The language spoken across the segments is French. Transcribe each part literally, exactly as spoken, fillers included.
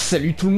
Salut tout le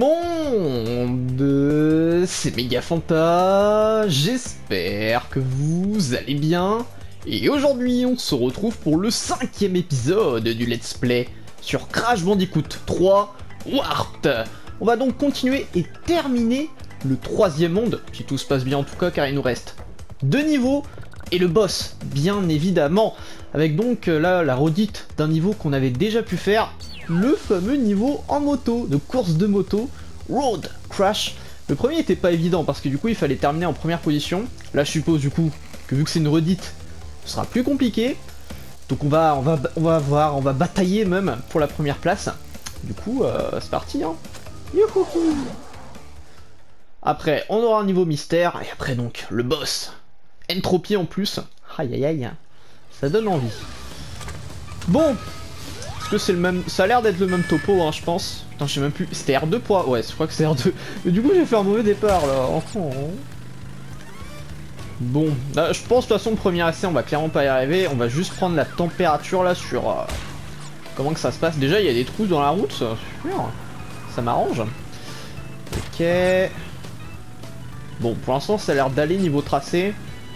monde, c'est Megafanta, j'espère que vous allez bien. Et aujourd'hui on se retrouve pour le cinquième épisode du Let's Play sur Crash Bandicoot trois Warped. On va donc continuer et terminer le troisième monde, si tout se passe bien en tout cas, car il nous reste deux niveaux et le boss, bien évidemment. Avec donc là la redite d'un niveau qu'on avait déjà pu faire, le fameux niveau en moto, de course de moto, Road Crash. Le premier était pas évident parce que du coup il fallait terminer en première position. Là je suppose du coup que vu que c'est une redite, ce sera plus compliqué. Donc on va, on va, on va voir, on va batailler même pour la première place. Du coup euh, c'est parti hein. Youhouhou. Après on aura un niveau mystère et après donc le boss. Entropie en plus. Aïe aïe aïe. Ça donne envie. Bon. Que c'est le même, ça a l'air d'être le même topo hein, je pense. Putain je sais même plus, c'était R deux poids, ouais je crois que c'est R deux. Mais du coup j'ai fait un mauvais départ là, enfin. Bon, là, je pense de toute façon le premier essai on va clairement pas y arriver. On va juste prendre la température là sur euh, comment que ça se passe. Déjà il y a des trous dans la route, sûr. Ça m'arrange. Ok. Bon pour l'instant ça a l'air d'aller niveau tracé.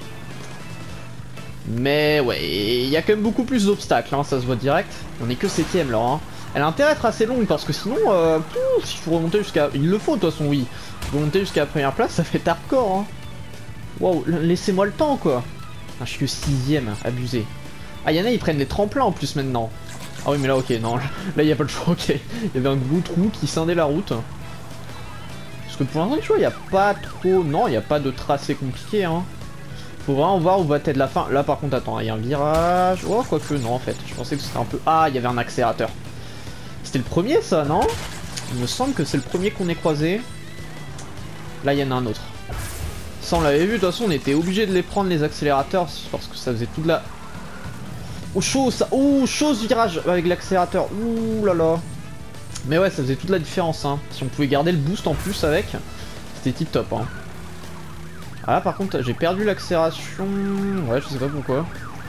Mais ouais, il y a quand même beaucoup plus d'obstacles, hein, ça se voit direct. On est que septième là. Hein. Elle a intérêt à être assez longue parce que sinon, euh, pouf, si je faut remonter jusqu'à... Il le faut de toute façon, oui. Remonter jusqu'à la première place, ça fait hardcore. Hein. Wow, laissez-moi le temps quoi. Ah, je suis que sixième, abusé. Ah, y'en a, ils prennent les tremplins en plus maintenant. Ah oui, mais là, ok, non. Là, il n'y a pas de choix, ok. Il y avait un gros trou qui scindait la route. Parce que pour l'instant, tu vois, il n'y a pas trop... Non, il n'y a pas de tracé compliqué, hein. Faut vraiment voir où va être la fin. Là par contre attends, il y a un virage. Oh quoique non en fait. Je pensais que c'était un peu... Ah il y avait un accélérateur. C'était le premier ça non? Il me semble que c'est le premier qu'on ait croisé. Là il y en a un autre. Ça on l'avait vu, de toute façon on était obligé de les prendre les accélérateurs. Parce que ça faisait toute la... Oh chaud ça. Oh chaud ce virage avec l'accélérateur. Ouh là là. Mais ouais ça faisait toute la différence hein. Si on pouvait garder le boost en plus avec, c'était tip top hein. Ah là par contre j'ai perdu l'accélération. Ouais je sais pas pourquoi.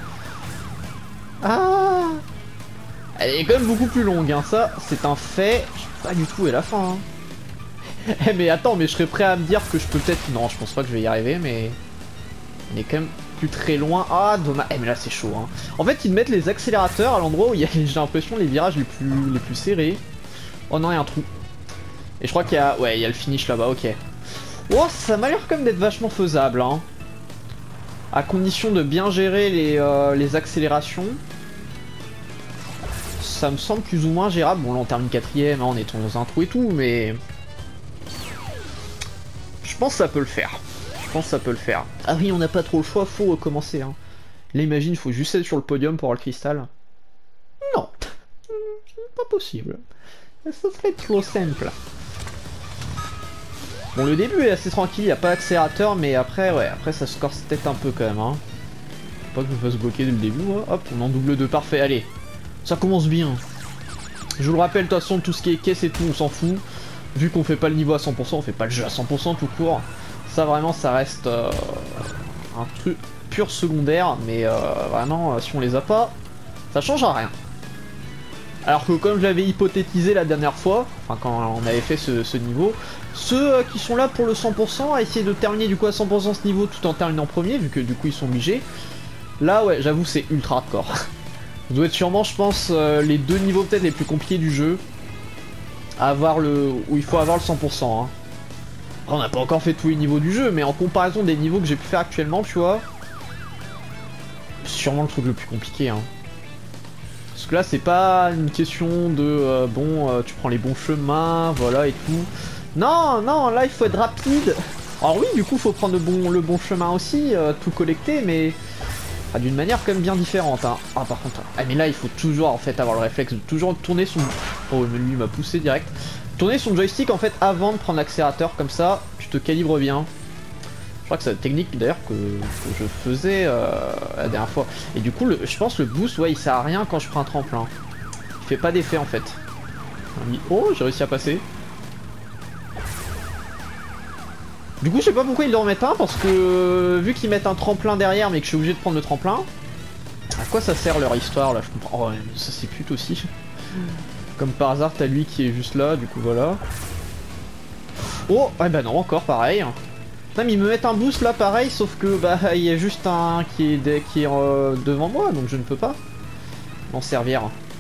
Ah, elle est quand même beaucoup plus longue hein. Ça c'est un fait. Je sais pas du tout où est la fin hein. Eh mais attends, mais je serais prêt à me dire que je peux peut-être... Non je pense pas que je vais y arriver mais... On est quand même plus très loin. Ah dommage. Eh mais là c'est chaud hein. En fait ils mettent les accélérateurs à l'endroit où il y a, j'ai l'impression, les virages les plus, les plus serrés. Oh non il y a un trou. Et je crois qu'il y a... Ouais il y a le finish là-bas, ok. Oh, ça m'a l'air quand même d'être vachement faisable, hein. À condition de bien gérer les, euh, les accélérations. Ça me semble plus ou moins gérable. Bon, là on termine quatrième, hein, on est dans un trou et tout, mais... Je pense que ça peut le faire. Je pense que ça peut le faire. Ah oui, on n'a pas trop le choix, faut recommencer, hein. Là, imagine, il faut juste être sur le podium pour avoir le cristal. Non. Pas possible. Ça serait trop simple. Bon le début est assez tranquille, il n'y a pas d'accélérateur mais après ouais, après ça se corse peut-être un peu quand même hein. Faut pas que je me fasse bloquer dès le début moi. Hop, on en double deux, parfait, allez. Ça commence bien. Je vous le rappelle, de toute façon tout ce qui est caisse et tout on s'en fout. Vu qu'on fait pas le niveau à cent pour cent, on fait pas le jeu à cent pour cent tout court. Ça vraiment ça reste euh, un truc pur secondaire, mais euh, vraiment euh, si on les a pas, ça change à rien. Alors que comme je l'avais hypothétisé la dernière fois, enfin quand on avait fait ce, ce niveau, ceux euh, qui sont là pour le cent pour cent à essayer de terminer du coup à cent pour cent ce niveau tout en terminant premier, vu que du coup ils sont obligés, là ouais j'avoue c'est ultra hardcore. Ça doit être sûrement je pense euh, les deux niveaux peut-être les plus compliqués du jeu, à avoir le... où il faut avoir le cent pour cent. Hein. Après, on n'a pas encore fait tous les niveaux du jeu, mais en comparaison des niveaux que j'ai pu faire actuellement, tu vois, c'est sûrement le truc le plus compliqué. Hein. Parce que là c'est pas une question de euh, bon euh, tu prends les bons chemins voilà et tout. Non non là il faut être rapide. Alors oui du coup faut prendre le bon, le bon chemin aussi, euh, tout collecter mais ah, d'une manière quand même bien différente hein. Ah par contre, ah mais là il faut toujours en fait avoir le réflexe de toujours tourner son... Oh mais lui il m'a poussé direct. Tourner son joystick en fait avant de prendre l'accélérateur comme ça tu te calibres bien. Je crois que c'est la technique d'ailleurs que, que je faisais euh, la dernière fois. Et du coup, le, je pense que le boost, ouais, il sert à rien quand je prends un tremplin. Il fait pas d'effet en fait. Oh, j'ai réussi à passer. Du coup, je sais pas pourquoi ils le remettent un, parce que vu qu'ils mettent un tremplin derrière, mais que je suis obligé de prendre le tremplin, à quoi ça sert leur histoire là? Je comprends. Oh, ça c'est pute aussi. Comme par hasard, t'as lui qui est juste là, du coup voilà. Oh, ah bah non, encore pareil. Non, mais ils me mettent un boost là, pareil, sauf que bah il y a juste un qui est, qui est euh, devant moi, donc je ne peux pas m'en servir.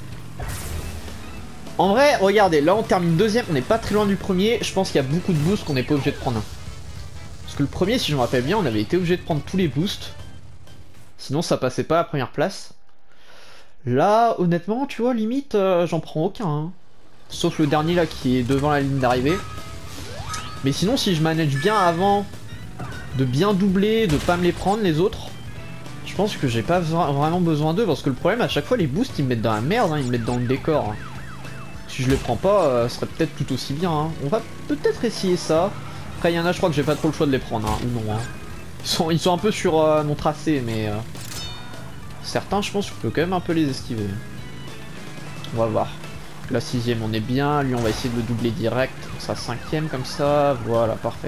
En vrai, regardez, là on termine deuxième, on n'est pas très loin du premier. Je pense qu'il y a beaucoup de boosts qu'on n'est pas obligé de prendre un. Parce que le premier, si je me rappelle bien, on avait été obligé de prendre tous les boosts. Sinon ça passait pas à la première place. Là, honnêtement, tu vois, limite, euh, j'en prends aucun. Hein. Sauf le dernier là qui est devant la ligne d'arrivée. Mais sinon, si je manage bien avant de bien doubler, de pas me les prendre les autres, je pense que j'ai pas vraiment besoin d'eux. Parce que le problème, à chaque fois, les boosts ils me mettent dans la merde, hein, ils me mettent dans le décor. Hein. Si je les prends pas, euh, ce serait peut-être tout aussi bien. Hein. On va peut-être essayer ça. Après, il y en a, je crois que j'ai pas trop le choix de les prendre, hein, ou non. Hein. Ils, sont, ils sont un peu sur euh, mon tracé, mais euh, certains, je pense que je peux quand même un peu les esquiver. On va voir. La sixième, on est bien. Lui, on va essayer de le doubler direct. On sera cinquième comme ça. Voilà, parfait.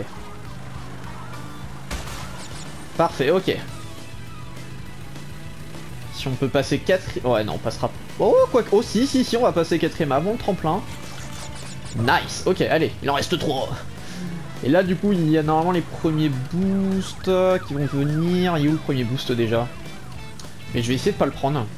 Parfait, ok. Si on peut passer quatrième... Ouais, non, on passera... Oh, quoi que... Oh, si, si, si, on va passer quatrième avant le tremplin. Nice. Ok, allez, il en reste trois. Et là, du coup, il y a normalement les premiers boosts qui vont venir. Il est où le premier boost déjà? Mais je vais essayer de pas le prendre.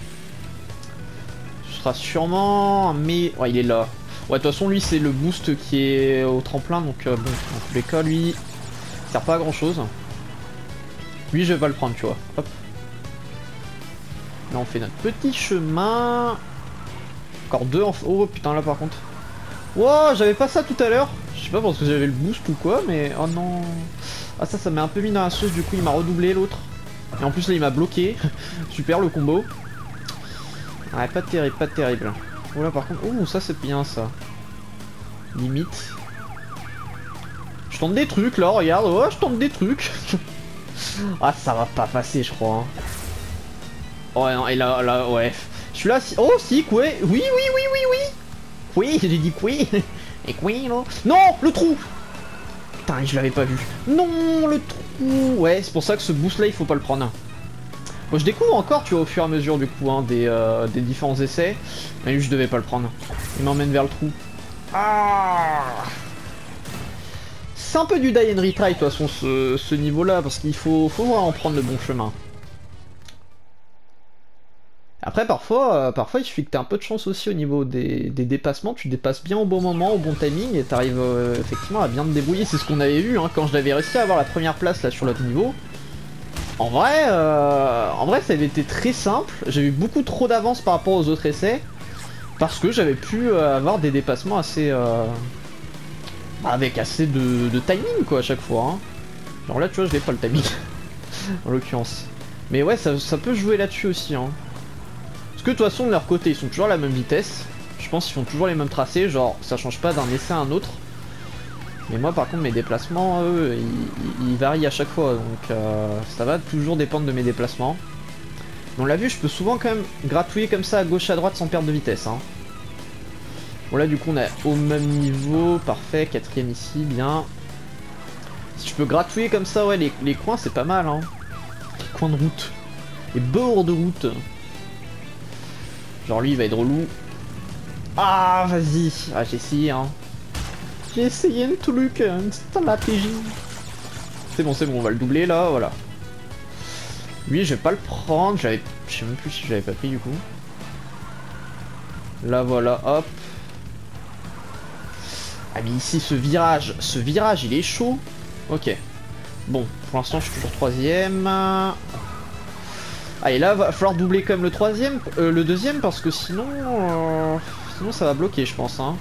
Ce sera sûrement... Mais... Ouais, il est là. Ouais, de toute façon, lui, c'est le boost qui est au tremplin. Donc, euh, bon, dans tous les cas, lui, ça sert pas à grand-chose. Lui, je vais pas le prendre, tu vois. Hop. Là, on fait notre petit chemin. Encore deux en... Oh, putain, là, par contre. Wow, j'avais pas ça tout à l'heure. Je sais pas parce que j'avais le boost ou quoi, mais... Oh non. Ah, ça, ça m'a un peu mis dans la sauce. Du coup, il m'a redoublé, l'autre. Et en plus, là, il m'a bloqué. Super, le combo. Ouais, pas terrible, pas terrible. Oh là, par contre... Oh, ça, c'est bien, ça. Limite. Je tente des trucs, là, regarde. Ouais, je tente des trucs. Ah, ça va pas passer, je crois. Hein. Oh non, et là, là, ouais. Je suis là, si... Oh, si, quoi. Oui, oui, oui, oui, oui. Oui, j'ai dit oui. Et oui, là. Non, le trou. Putain, je l'avais pas vu. Non, le trou. Ouais, c'est pour ça que ce boost-là, il faut pas le prendre. Bon, je découvre encore, tu vois, au fur et à mesure, du coup, hein, des, euh, des différents essais. Mais lui, je devais pas le prendre. Il m'emmène vers le trou. Ah. C'est un peu du die and retry, de toute façon, ce, ce niveau-là, parce qu'il faut, faut vraiment prendre le bon chemin. Après, parfois, euh, parfois, il suffit que tu aies un peu de chance aussi au niveau des, des dépassements. Tu dépasses bien au bon moment, au bon timing, et tu arrives euh, effectivement à bien te débrouiller. C'est ce qu'on avait vu hein, quand je l'avais réussi à avoir la première place là sur l'autre niveau. En vrai, euh, en vrai, ça avait été très simple. J'ai eu beaucoup trop d'avance par rapport aux autres essais, parce que j'avais pu euh, avoir des dépassements assez... Euh... avec assez de, de timing quoi à chaque fois hein. Genre là tu vois je n'ai pas le timing en l'occurrence. Mais ouais ça, ça peut jouer là-dessus aussi hein. Parce que de toute façon de leur côté ils sont toujours à la même vitesse. Je pense qu'ils font toujours les mêmes tracés, genre ça change pas d'un essai à un autre. Mais moi par contre mes déplacements eux ils, ils varient à chaque fois. Donc euh, ça va toujours dépendre de mes déplacements. On l'a vu je peux souvent quand même gratouiller comme ça à gauche à droite sans perdre de vitesse hein. Bon là du coup on est au même niveau, parfait, quatrième ici, bien. Si je peux gratouiller comme ça, ouais les, les coins c'est pas mal hein. Les coins de route, les bords de route. Genre lui il va être relou. Ah vas-y, ah j'ai essayé hein. J'ai essayé un truc, une stratégie. C'est bon c'est bon, on va le doubler là, voilà. Lui je vais pas le prendre, j'avais... Je sais même plus si je l'avais pas pris du coup. Là voilà, hop. Ah mais ici ce virage, ce virage il est chaud. Ok. Bon, pour l'instant je suis toujours troisième. Allez là va falloir doubler quand même le troisième, euh, le deuxième parce que sinon, euh, sinon ça va bloquer je pense. Hein.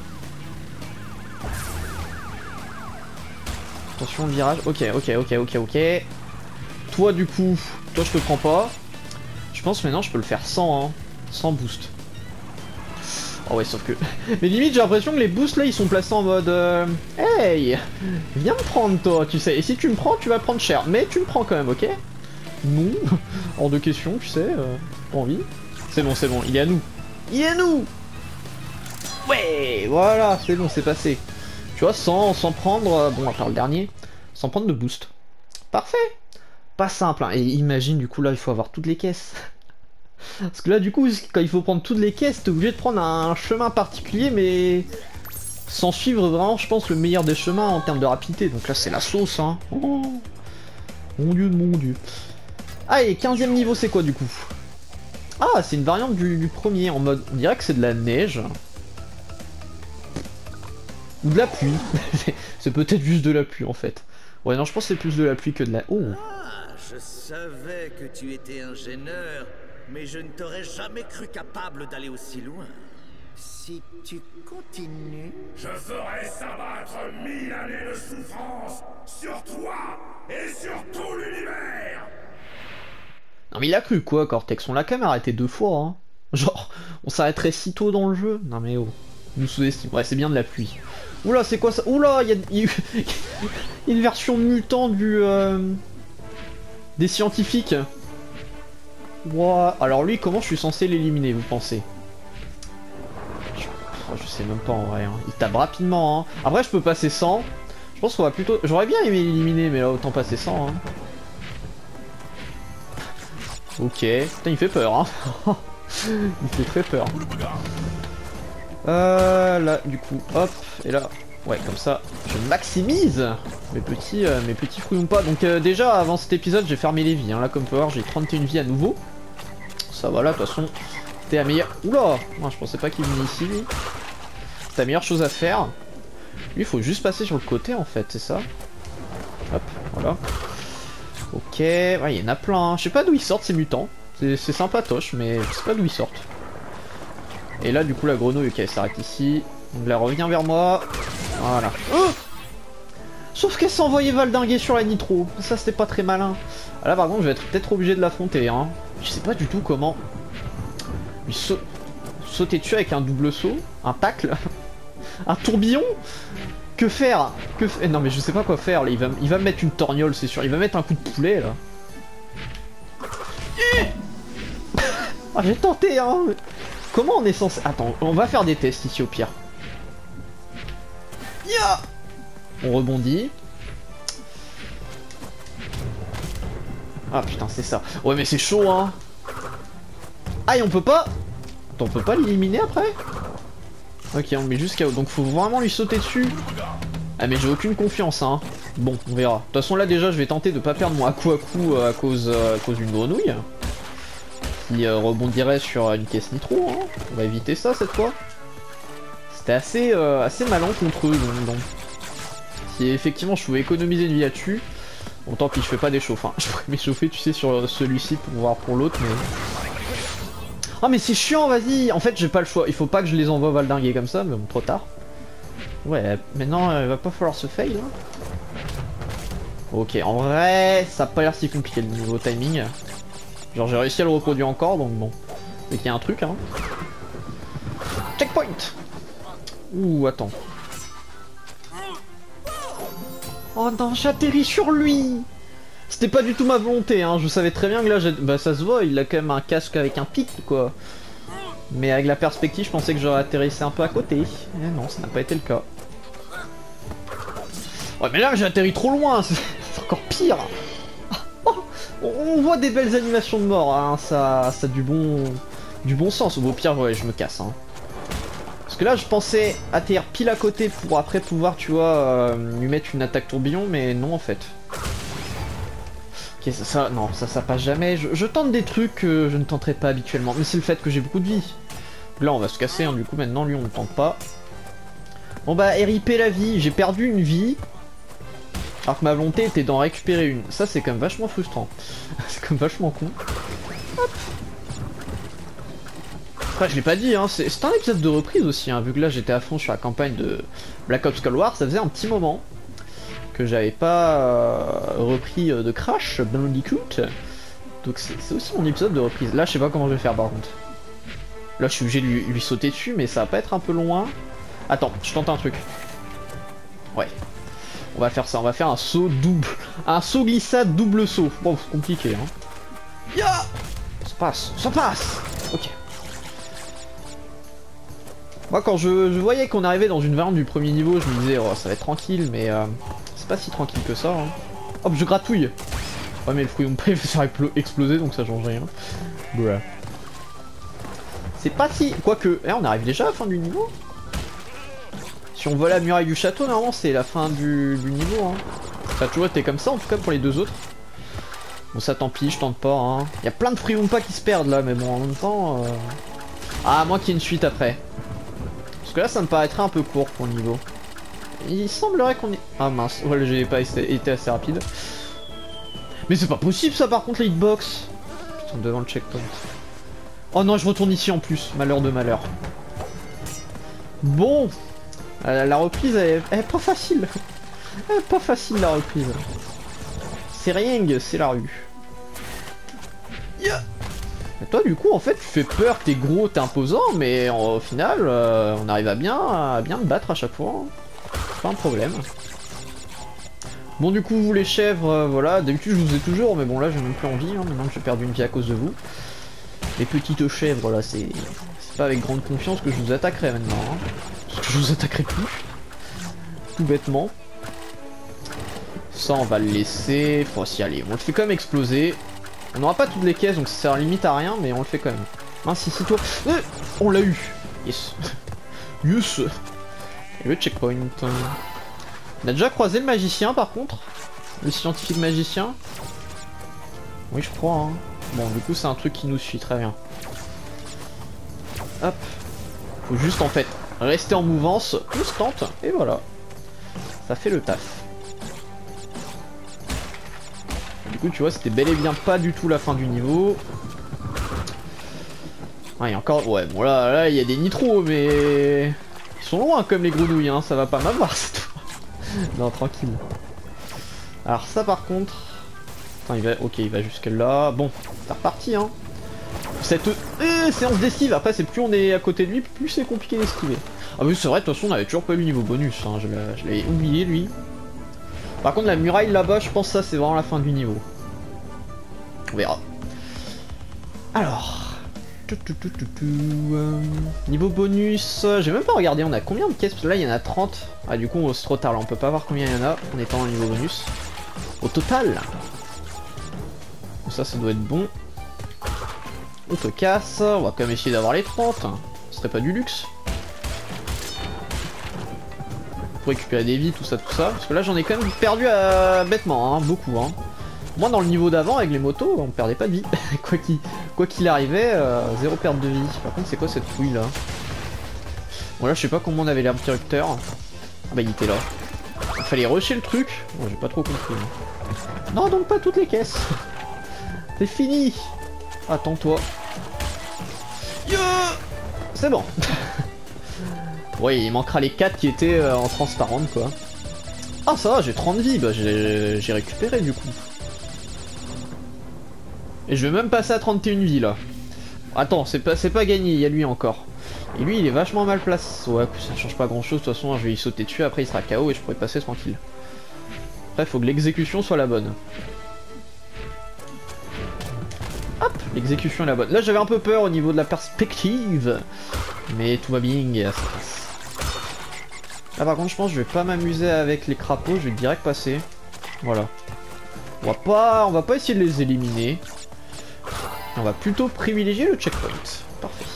Attention le virage. Ok, ok, ok, ok, ok. Toi du coup, toi je te prends pas. Je pense maintenant je peux le faire sans, hein, sans boost. Oh ouais sauf que... Mais limite j'ai l'impression que les boosts là ils sont placés en mode euh... Hey, viens me prendre toi tu sais. Et si tu me prends tu vas prendre cher. Mais tu me prends quand même ok. Non. Hors de question tu sais. Euh... Pas envie. C'est bon c'est bon il est à nous. Il est à nous. Ouais voilà c'est bon c'est passé. Tu vois sans, sans prendre... Euh... Bon à part le dernier. Sans prendre de boost. Parfait. Pas simple hein. Et imagine du coup là il faut avoir toutes les caisses. Parce que là du coup quand il faut prendre toutes les caisses t'es obligé de prendre un chemin particulier mais sans suivre vraiment, je pense, le meilleur des chemins en termes de rapidité. Donc là, c'est la sauce, hein. Oh, mon dieu de mon dieu. Allez, quinzième niveau, c'est quoi du coup? Ah, c'est une variante du, du premier, en mode, on dirait que c'est de la neige. Ou de la pluie. C'est peut-être juste de la pluie en fait. Ouais, non, je pense que c'est plus de la pluie que de la... Oh. Ah, je savais que tu étais ingénieur, mais je ne t'aurais jamais cru capable d'aller aussi loin. Si tu continues... Je ferai s'abattre mille années de souffrance sur toi et sur tout l'univers. Non mais il a cru quoi, Cortex? On l'a quand même arrêté deux fois, hein. Genre, on s'arrêterait si tôt dans le jeu? Non mais oh, nous sous-estime. Ouais, c'est bien de la pluie. Oula, c'est quoi ça? Oula, il y a, y a une version mutant du... Euh, des scientifiques. Ouah. Alors lui, comment je suis censé l'éliminer, vous pensez? je... Oh, je sais même pas en vrai, hein. Il tape rapidement, hein. Après, je peux passer sans. Je pense qu'on va plutôt... J'aurais bien aimé l'éliminer, mais là, autant passer sans, hein. Ok, putain il fait peur hein. Il fait très peur. Euh, là du coup hop, et là, ouais comme ça, je maximise mes petits, euh, mes petits fruits ou pas. Donc euh, déjà avant cet épisode j'ai fermé les vies, hein. Là comme tu peux voir j'ai trente et une vies à nouveau. Ça va là, de toute façon, c'était la meilleure... Oula, moi je pensais pas qu'il venait ici lui. C'est la meilleure chose à faire. Lui il faut juste passer sur le côté en fait, c'est ça. Hop, voilà. Ok, ouais, il y en a plein, hein. Je sais pas d'où ils sortent ces mutants, c'est sympatoche, mais je sais pas d'où ils sortent. Et là, du coup, la grenouille, ok, elle s'arrête ici. Donc là, revient vers moi. Voilà. Oh, sauf qu'elle s'est envoyée valdinguer sur la nitro, ça c'était pas très malin. Ah, là, par contre, je vais être peut-être obligé de l'affronter, hein. Je sais pas du tout comment lui sa sauter dessus avec un double saut, un tacle, un tourbillon. Que faire? Que faire? Non mais je sais pas quoi faire là, il va, il va me mettre une torgnole c'est sûr, il va mettre un coup de poulet là. Ah j'ai tenté hein. Comment on est censé... Attends, on va faire des tests ici au pire. Ya, on rebondit. Ah putain c'est ça. Ouais mais c'est chaud hein. Ah et on peut pas... Attends, on peut pas l'éliminer après? Ok, on met juste K O, donc faut vraiment lui sauter dessus. Ah mais j'ai aucune confiance hein. Bon, on verra. De toute façon là déjà je vais tenter de pas perdre mon Aku Aku à cause, euh, à cause d'une grenouille. Qui euh, rebondirait sur une caisse nitro, hein. On va éviter ça cette fois. C'était assez, euh, assez malin contre eux donc, donc. Si effectivement je pouvais économiser une vie là-dessus, bon tant pis je fais pas d'échauffe. Hein. Je pourrais m'échauffer tu sais sur celui-ci pour voir pour l'autre mais... Ah mais c'est chiant, vas-y. En fait j'ai pas le choix, il faut pas que je les envoie valdinguer comme ça, mais bon trop tard. Ouais, maintenant il va pas falloir se fail hein. Ok, en vrai ça a pas l'air si compliqué le niveau timing. Genre j'ai réussi à le reproduire encore donc bon. C'est qu'il y a un truc hein. Checkpoint. Ouh attends. Oh non j'atterris sur lui. C'était pas du tout ma volonté, hein. Je savais très bien que là, bah ça se voit, il a quand même un casque avec un pic, quoi. Mais avec la perspective, je pensais que j'aurais atterrissé un peu à côté. Et non, ça n'a pas été le cas. Ouais, mais là, j'ai atterri trop loin, c'est encore pire. Oh, on voit des belles animations de mort, hein. Ça, ça a du bon, du bon sens. Au pire, ouais, je me casse, hein. Parce que là, je pensais atterrir pile à côté pour après pouvoir, tu vois, euh, lui mettre une attaque tourbillon, mais non, en fait. Ok, ça, ça, non, ça, ça passe jamais. Je, je tente des trucs que je ne tenterai pas habituellement. Mais c'est le fait que j'ai beaucoup de vie. Là, on va se casser, hein, du coup, maintenant, lui, on ne tente pas. Bon, bah, R I P la vie. J'ai perdu une vie. Alors que ma volonté était d'en récupérer une. Ça, c'est quand même vachement frustrant. C'est quand même vachement con. Hop. Après, je l'ai pas dit, hein. C'est un épisode de reprise aussi, hein. Vu que là, j'étais à fond sur la campagne de Black Ops Cold War, ça faisait un petit moment que j'avais pas euh, repris euh, de Crash Bandicoot. Donc c'est aussi mon épisode de reprise. Là je sais pas comment je vais faire par contre. Là je suis obligé de lui, lui sauter dessus mais ça va pas être un peu loin. Attends, je tente un truc. Ouais. On va faire ça, on va faire un saut double. Un saut glissade double saut. Bon c'est compliqué hein. Ya, ça passe, ça passe. Ok. Moi quand je, je voyais qu'on arrivait dans une variante du premier niveau, je me disais oh ça va être tranquille mais euh, c'est pas si tranquille que ça hein. Hop je gratouille. Ouais mais le fruit on peut il va se faire exploser donc ça change rien. Bruh. C'est pas si... Quoique, eh, on arrive déjà à la fin du niveau. Si on voit la muraille du château, normalement c'est la fin du, du niveau. Hein. Ça a toujours été comme ça en tout cas pour les deux autres. Bon ça tant pis, je tente pas. Hein. Il y a plein de Friumpa qui se perdent là, mais bon en même temps... Euh... Ah, à moins qu'il y ait une suite après. Parce que là ça me paraîtrait un peu court pour le niveau. Il semblerait qu'on ait... Ah mince, voilà, j'ai pas été assez rapide. Mais c'est pas possible ça par contre les hitbox. Putain, devant le checkpoint. Oh non, je retourne ici en plus, malheur de malheur. Bon, euh, la reprise elle, elle est pas facile. Elle est pas facile la reprise. C'est rien, c'est la rue. Yeah. Et toi du coup en fait tu fais peur, t'es gros, t'es imposant, mais au final euh, on arrive à bien, à bien te battre à chaque fois. C'est pas un problème. Bon du coup vous les chèvres, euh, voilà, d'habitude je vous ai toujours, mais bon là j'ai même plus envie, hein, maintenant que j'ai perdu une vie à cause de vous. Les petites chèvres là, c'est pas avec grande confiance que je vous attaquerai maintenant, hein, parce que je vous attaquerai plus. Tout bêtement. Ça on va le laisser, faut s'y aller, on le fait quand même exploser. On n'aura pas toutes les caisses donc ça sert limite à rien, mais on le fait quand même. Mince ici toi, euh, on l'a eu. Yes. Yes. Et le checkpoint. On a déjà croisé le magicien par contre. Le scientifique magicien. Oui je crois hein. Bon du coup c'est un truc qui nous suit très bien. Hop. Faut juste en fait rester en mouvance constante et voilà. Ça fait le taf. Du coup tu vois c'était bel et bien pas du tout la fin du niveau. Ah il y a encore... Ouais bon là là il y a des nitros mais... Ils sont loin comme les grenouilles hein, ça va pas m'avoir cette fois. Non tranquille. Alors ça par contre... Attends, il va... Ok il va jusque là. Bon c'est reparti hein. Cette euh, séance d'esquive, après c'est plus on est à côté de lui, plus c'est compliqué d'esquiver. Ah oui c'est vrai, de toute façon on avait toujours pas eu le niveau bonus, hein. Je l'avais oublié lui. Par contre la muraille là-bas, je pense que ça c'est vraiment la fin du niveau. On verra. Alors... Tout, tout, tout, tout, tout, euh... niveau bonus, j'ai même pas regardé, on a combien de caisses? Parce que là il y en a trente. Ah du coup c'est trop tard là, on peut pas voir combien il y en a en étant dans le niveau bonus. Au total. Ça ça doit être bon. On te casse, on va quand même essayer d'avoir les trente. Ce serait pas du luxe. Pour récupérer des vies, tout ça, tout ça. Parce que là j'en ai quand même perdu à... bêtement, hein, beaucoup. Hein. Moi dans le niveau d'avant avec les motos, on perdait pas de vie. Quoi qu'il quoi qu'il arrivait, euh, zéro perte de vie. Par contre c'est quoi cette fouille là? Bon là je sais pas comment on avait l'interrupteur. Ah bah il était là. Il fallait rusher le truc. Bon j'ai pas trop compris. Non donc pas toutes les caisses. C'est fini. Attends-toi. Yeah, c'est bon. Oui, il manquera les quatre qui étaient euh, en transparente quoi. Ah ça va, j'ai trente vies, bah j'ai récupéré du coup. Et je vais même passer à trente et une vies là. Attends, c'est pas, pas gagné, il y a lui encore. Et lui il est vachement mal placé. Ouais, ça change pas grand chose, de toute façon je vais y sauter dessus, après il sera K O et je pourrai passer tranquille. Après faut que l'exécution soit la bonne. Hop, l'exécution est la bonne. Là j'avais un peu peur au niveau de la perspective. Mais tout va bien, ça passe. Là par contre je pense que je vais pas m'amuser avec les crapauds, je vais direct passer. Voilà. On va pas, on va pas essayer de les éliminer. On va plutôt privilégier le checkpoint. Parfait.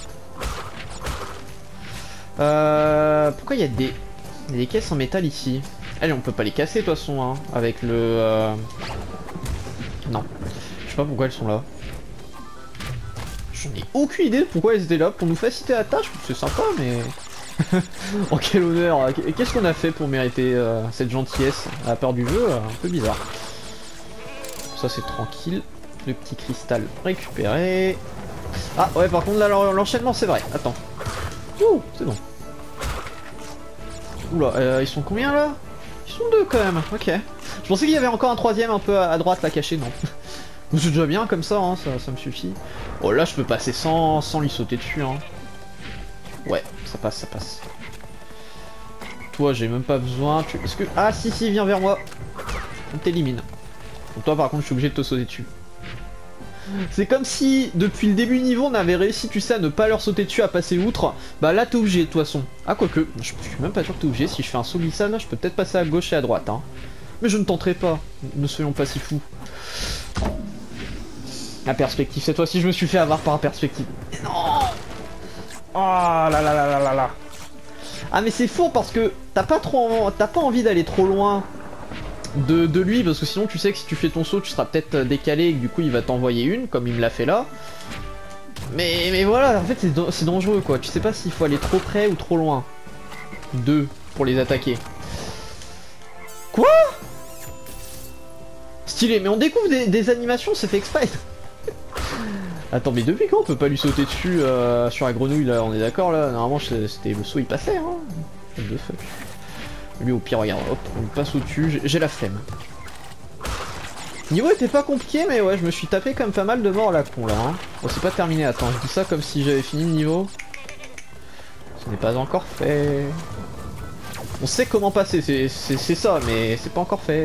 Euh, pourquoi il y a des... Il y a des caisses en métal ici? Allez, on peut pas les casser de toute façon, hein, avec le... Euh... Non. Je sais pas pourquoi elles sont là. J'en ai aucune idée de pourquoi elles étaient là, pour nous faciliter la tâche, c'est sympa mais... Oh quel honneur. Qu'est-ce qu'on a fait pour mériter euh, cette gentillesse à la part du jeu? Un peu bizarre. Ça c'est tranquille. Le petit cristal récupéré. Ah ouais par contre là l'enchaînement c'est vrai. Attends. Ouh c'est bon. Oula euh, ils sont combien là? Ils sont deux quand même. Ok. Je pensais qu'il y avait encore un troisième un peu à droite là caché. Non. C'est déjà bien comme ça, hein, ça, ça me suffit. Oh là je peux passer sans, sans lui sauter dessus. Hein. Ouais ça passe ça passe. Toi j'ai même pas besoin. Tu... Est-ce que... Ah si si viens vers moi. On t'élimine. Donc toi par contre je suis obligé de te sauter dessus. C'est comme si depuis le début du niveau on avait réussi tu sais à ne pas leur sauter dessus, à passer outre. Bah là t'es obligé de toute façon. Ah quoique, je suis même pas sûr que t'es obligé. Si je fais un saut glissade là je peux peut-être passer à gauche et à droite hein. Mais je ne tenterai pas. Ne soyons pas si fous. La perspective, cette fois-ci je me suis fait avoir par la perspective. Non. Oh là là là là là là. Ah mais c'est faux parce que t'as pas trop, t'as pas envie d'aller trop loin de, de lui parce que sinon tu sais que si tu fais ton saut tu seras peut-être décalé et que du coup il va t'envoyer une comme il me l'a fait là. Mais, mais voilà, en fait c'est dangereux quoi, tu sais pas s'il faut aller trop près ou trop loin. Deux pour les attaquer. Quoi? Stylé, mais on découvre des, des animations, c'est fait exprès. Attends, mais depuis quand on peut pas lui sauter dessus euh, sur la grenouille là, on est d'accord là? Normalement c'était le saut il passait hein. What the fuck. Lui au pire regarde, hop, on lui passe au-dessus, j'ai la flemme. Niveau était pas compliqué mais ouais je me suis tapé quand même pas mal de morts à la con là hein. Bon c'est pas terminé, attends, je dis ça comme si j'avais fini le niveau. Ce n'est pas encore fait. On sait comment passer, c'est ça, mais c'est pas encore fait.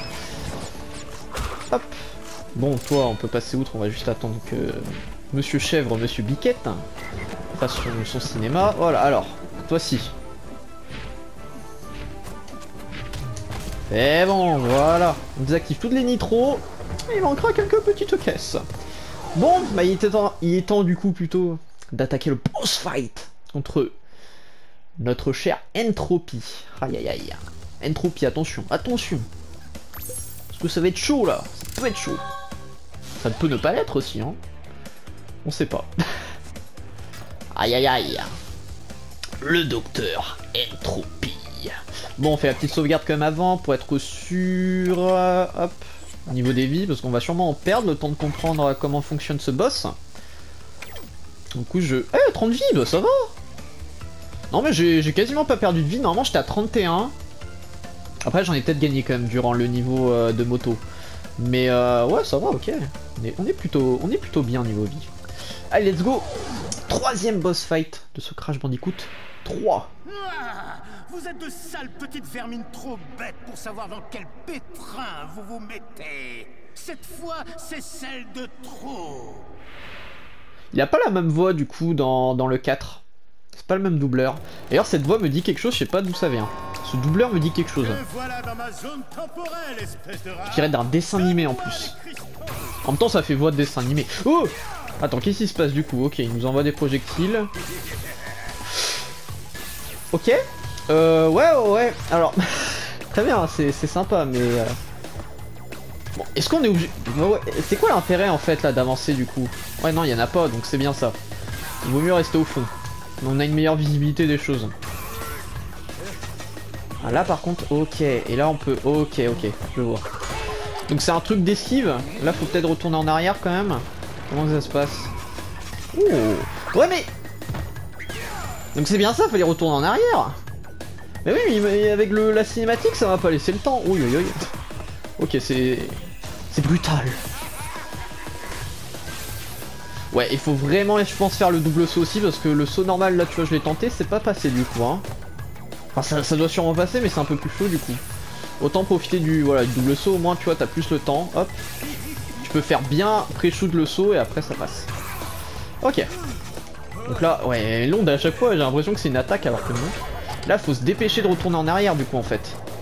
Hop. Bon, toi, on peut passer outre, on va juste attendre que Monsieur Chèvre, Monsieur Biquette fasse son, son cinéma. Voilà, alors, toi ci. Et bon, voilà. On désactive toutes les nitros. Il manquera quelques petites caisses. Bon, bah il était temps, il est temps du coup plutôt d'attaquer le boss fight contre notre cher Entropie. Aïe aïe aïe. Entropie, attention, attention. Parce que ça va être chaud là. Ça peut être chaud. Ça peut ne pas l'être aussi, hein. On sait pas. Aïe aïe aïe. Le docteur Entropie. Bon, on fait la petite sauvegarde quand même avant pour être sûr. Euh, hop. Au niveau des vies, parce qu'on va sûrement en perdre le temps de comprendre comment fonctionne ce boss. Du coup, je. Eh, trente vies, bah ça va. Non, mais j'ai quasiment pas perdu de vie. Normalement, j'étais à trente et un. Après, j'en ai peut-être gagné quand même durant le niveau euh, de moto. Mais euh, ouais, ça va, ok. On est, on est plutôt, on est plutôt bien niveau vie. Allez, let's go. Troisième boss fight de ce Crash Bandicoot trois. Ah, vous êtes de sales petites vermines trop bêtes pour savoir dans quel pétrin vous vous mettez. Cette fois, c'est celle de trop. Il a pas la même voix du coup dans, dans le quatre. C'est pas le même doubleur. D'ailleurs, cette voix me dit quelque chose, je sais pas d'où ça vient. Ce doubleur me dit quelque chose. Voilà dans ma zone temporelle, espèce de rat. Je dirais d'un dessin animé en plus. En même temps, ça fait voix de dessin animé. Oh! Attends, qu'est-ce qui se passe du coup? Ok, il nous envoie des projectiles. Ok. Euh, ouais, ouais, ouais. Alors, très bien, c'est sympa, mais... Euh... Bon, est-ce qu'on est obligé... Ouais, c'est quoi l'intérêt en fait là d'avancer du coup? Ouais, non, il y en a pas, donc c'est bien ça. Il vaut mieux rester au fond. On a une meilleure visibilité des choses. Ah, là par contre, ok. Et là on peut... Ok, ok, je vois. Donc c'est un truc d'esquive. Là faut peut-être retourner en arrière quand même. Comment ça se passe? Oh. Ouais mais... Donc c'est bien ça, fallait retourner en arrière. Mais oui, mais avec le, la cinématique ça va pas laisser le temps. Oui, oui, oui. Ok, c'est... C'est brutal. Ouais, il faut vraiment, je pense, faire le double saut aussi, parce que le saut normal, là, tu vois, je l'ai tenté, c'est pas passé, du coup, hein. Enfin, ça, ça doit sûrement passer, mais c'est un peu plus chaud, du coup. Autant profiter du, voilà, du double saut, au moins, tu vois, t'as plus le temps, hop. Tu peux faire bien pré-shoot le saut, et après, ça passe. Ok. Donc là, ouais, l'onde, à chaque fois, j'ai l'impression que c'est une attaque, alors que non. Là, faut se dépêcher de retourner en arrière, du coup, en fait.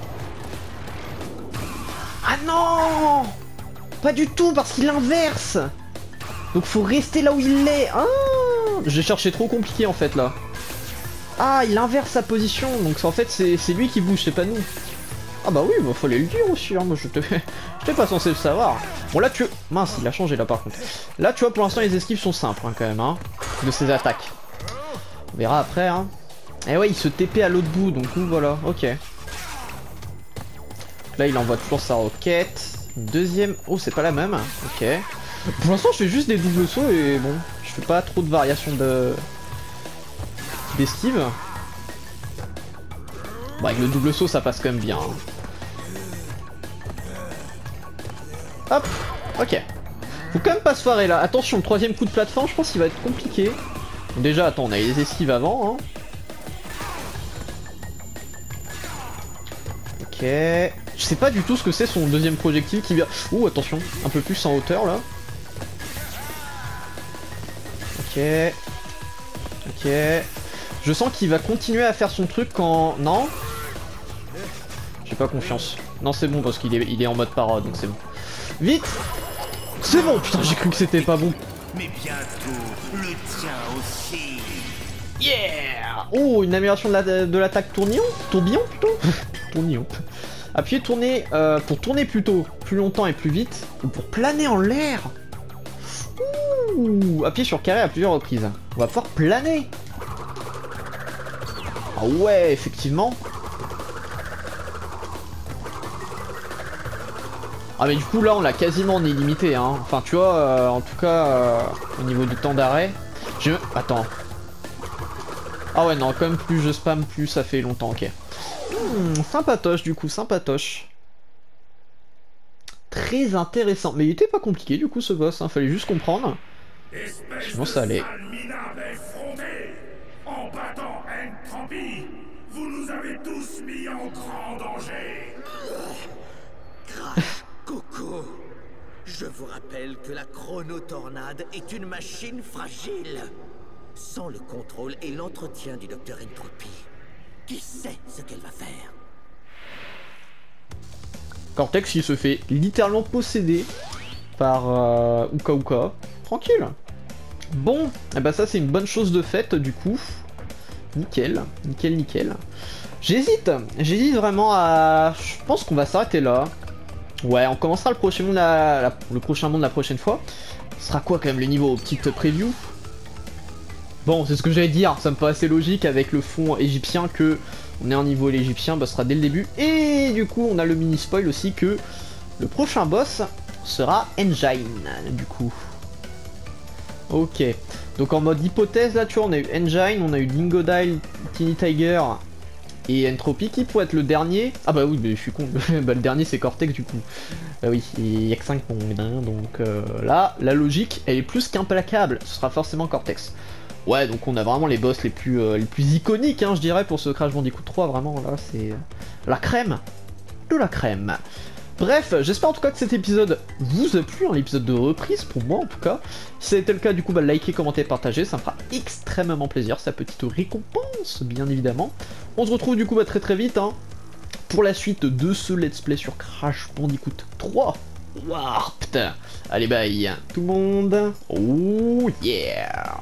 Ah non! Pas du tout, parce qu'il inverse. Donc faut rester là où il est. Ah, j'ai cherché trop compliqué en fait là. Ah, il inverse sa position, donc en fait c'est lui qui bouge, c'est pas nous. Ah bah oui, bah fallait le dire aussi, hein. Moi je j'étais pas censé le savoir. Bon là tu... Mince, il a changé là par contre. Là tu vois, pour l'instant les esquives sont simples hein, quand même, hein, de ses attaques. On verra après, hein. Et ouais, il se T P à l'autre bout, donc nous voilà, ok. Là il envoie toujours sa roquette. Une deuxième... Oh, c'est pas la même, ok. Pour l'instant je fais juste des doubles sauts et bon, je fais pas trop de variations de d'esquive. Bon, avec le double saut ça passe quand même bien. Hop, ok. Faut quand même pas se foirer là. Attention, le troisième coup de plateforme, je pense qu'il va être compliqué. Déjà, attends, on a les esquives avant. Hein. Ok. Je sais pas du tout ce que c'est son deuxième projectile qui vient... Ouh, attention, un peu plus en hauteur là. Ok. Ok. Je sens qu'il va continuer à faire son truc quand... Non. J'ai pas confiance. Non, c'est bon parce qu'il est, il est en mode parade, donc c'est bon. Vite. C'est bon, putain, j'ai cru que c'était pas bon. Mais bientôt, le tien aussi. Yeah. Oh, une amélioration de l'attaque de l'attaque tournillon Tourbillon plutôt Tournillon. Appuyez tourner euh, pour tourner plutôt plus longtemps et plus vite, ou pour planer en l'air. Ouh, appuyez sur carré à plusieurs reprises. On va pouvoir planer. Ah ouais, effectivement. Ah mais du coup là on l'a quasiment en illimité hein. Enfin tu vois, euh, en tout cas euh, au niveau du temps d'arrêt. Je... Attends. Ah ouais non, quand même plus je spam plus ça fait longtemps, ok. Hmm, sympatoche du coup, sympatoche. Très intéressant. Mais il était pas compliqué du coup ce boss, hein. Fallait juste comprendre. Sinon ça allait. En battant N-Trampi, vous nous avez tous mis en grand danger. Grâce, Coco. Je vous rappelle que la chronotornade est une machine fragile. Sans le contrôle et l'entretien du docteur Entropy, qui sait ce qu'elle va faire? Cortex il se fait littéralement posséder par euh, Uka Uka. Tranquille. Bon, et bah ça c'est une bonne chose de faite du coup. Nickel, nickel, nickel. J'hésite, j'hésite vraiment à... Je pense qu'on va s'arrêter là. Ouais, on commencera le prochain monde la... La... le prochain monde la prochaine fois. Ce sera quoi quand même le niveau? Petite preview. Bon, c'est ce que j'allais dire, ça me paraît assez logique avec le fond égyptien que on est en niveau l'égyptien, bah ce sera dès le début. Et du coup, on a le mini spoil aussi que le prochain boss sera Engine, du coup. Ok, donc en mode hypothèse là, tu vois, on a eu Engine, on a eu Dingodile, Teeny Tiger et Entropy qui pourrait être le dernier. Ah bah oui, mais je suis con, bah le dernier c'est Cortex du coup. Bah oui, il y a que cinq mondes, hein, donc euh, là, la logique, elle est plus qu'implacable, ce sera forcément Cortex. Ouais, donc on a vraiment les boss les plus, euh, les plus iconiques, hein, je dirais, pour ce Crash Bandicoot trois, vraiment, là, c'est la crème de la crème. Bref, j'espère en tout cas que cet épisode vous a plu, hein, l'épisode de reprise, pour moi en tout cas. Si ça a été le cas, du coup, bah, likez, commentez, partagez, ça me fera extrêmement plaisir, sa petite récompense, bien évidemment. On se retrouve du coup bah, très très vite, hein, pour la suite de ce let's play sur Crash Bandicoot trois. Warped. Allez, bye tout le monde. Oh yeah.